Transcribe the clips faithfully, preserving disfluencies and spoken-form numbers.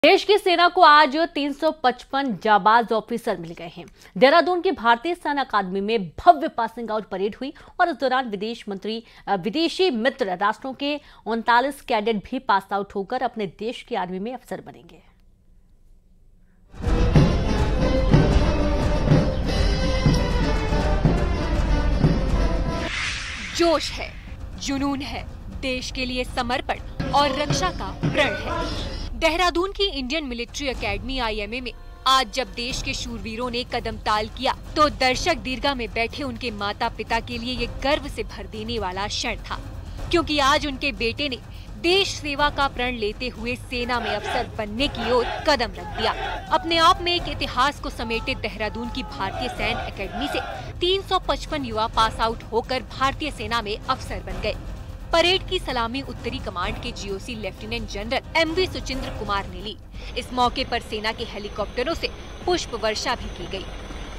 देश की सेना को आज तीन सौ पचपन जाबाज ऑफिसर मिल गए हैं। देहरादून की भारतीय सेना अकादमी में भव्य पासिंग आउट परेड हुई और इस दौरान विदेश मंत्री विदेशी मित्र राष्ट्रों के उनतालीस कैडेट भी पास आउट होकर अपने देश की आर्मी में अफसर बनेंगे। जोश है, जुनून है, देश के लिए समर्पण और रक्षा का प्रण है। देहरादून की Indian military academy I M A में आज जब देश के शूरवीरों ने कदम ताल किया तो दर्शक दीर्घा में बैठे उनके माता पिता के लिए ये गर्व से भर देने वाला क्षण था, क्योंकि आज उनके बेटे ने देश सेवा का प्रण लेते हुए सेना में अफसर बनने की ओर कदम रख दिया। अपने आप में एक इतिहास को समेटे देहरादून की भारतीय सैन्य एकेडमी से तीन सौ पचपन युवा पास आउट होकर भारतीय सेना में अफसर बन गए। परेड की सलामी उत्तरी कमांड के G O C lieutenant general M V Suchindra Kumar ने ली। इस मौके पर सेना के हेलीकॉप्टरों से पुष्प वर्षा भी की गई।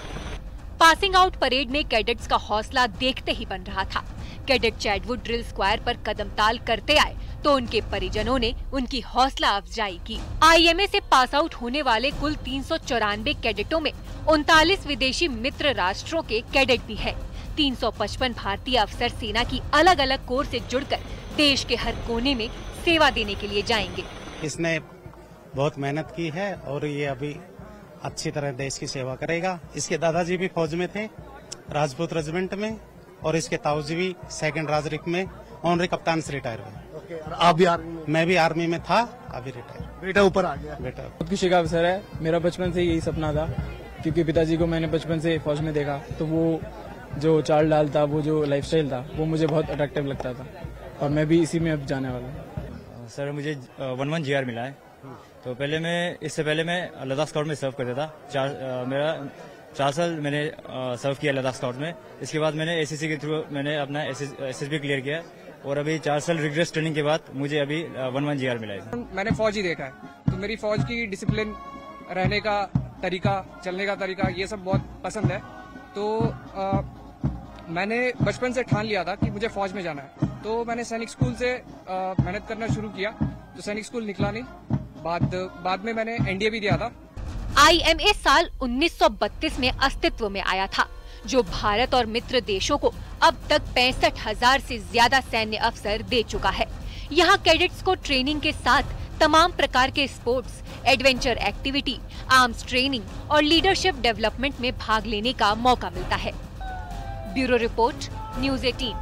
पासिंग आउट परेड में कैडेट्स का हौसला देखते ही बन रहा था। कैडेट चैडवुड ड्रिल स्क्वायर पर कदम ताल करते आए तो उनके परिजनों ने उनकी हौसला अफजाई की। आई एम ए से पास आउट होने वाले कुल तीन सौ चौरानवे कैडेटों में उनतालीस विदेशी मित्र राष्ट्रों के कैडेट भी है। तीन सौ पचपन भारतीय अफसर सेना की अलग अलग कोर से जुड़कर देश के हर कोने में सेवा देने के लिए जाएंगे। इसने बहुत मेहनत की है और ये अभी अच्छी तरह देश की सेवा करेगा। इसके दादाजी भी फौज में थे, राजपूत रेजिमेंट में, और इसके ताऊजी भी सेकंड राजरिक में ऑनरी कप्तान से रिटायर हुए। ओके, और आप भी आर्मी में? मैं भी आर्मी में था, अभी रिटायर। बेटा ऊपर आ गया। बेटा बहुत खुशी का अवसर है। मेरा बचपन से यही सपना था, क्योंकि पिताजी को मैंने बचपन से फौज में देखा, तो वो जो चाल डाल था, वो जो लाइफस्टाइल था, वो मुझे बहुत अट्रैक्टिव लगता था और मैं भी इसी में अब जाने वाला हूँ। सर मुझे वन वन जी आर मिला है। तो पहले मैं इससे पहले मैं लद्दाख स्काउट में सर्व करता था। चार आ, मेरा चार साल मैंने आ, सर्व किया लद्दाख स्काउट में। इसके बाद मैंने ए सी सी के थ्रू मैंने अपना एस एस बी क्लियर किया और अभी चार साल रिग्रेस ट्रेनिंग के बाद मुझे अभी वन वन जी आर मिला है। मैंने फौज ही देखा है, तो मेरी फौज की डिसिप्लिन, रहने का तरीका, चलने का तरीका, ये सब बहुत पसंद है। तो आ, मैंने बचपन से ठान लिया था कि मुझे फौज में जाना है, तो मैंने सैनिक स्कूल से मेहनत करना शुरू किया। तो सैनिक स्कूल निकला नहीं, बाद बाद में मैंने एन डी ए भी दिया था। आई एम ए साल उन्नीस सौ बत्तीस में अस्तित्व में आया था, जो भारत और मित्र देशों को अब तक पैंसठ हजार से ज्यादा सैन्य अफसर दे चुका है। यहाँ कैडेट्स को ट्रेनिंग के साथ तमाम प्रकार के sports, adventure activity, arms training और लीडरशिप डेवलपमेंट में भाग लेने का मौका मिलता है। ब्यूरो रिपोर्ट, न्यूज़ अठारह।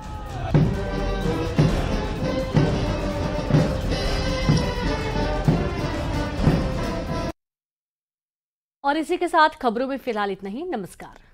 और इसी के साथ खबरों में फिलहाल इतना ही। नमस्कार।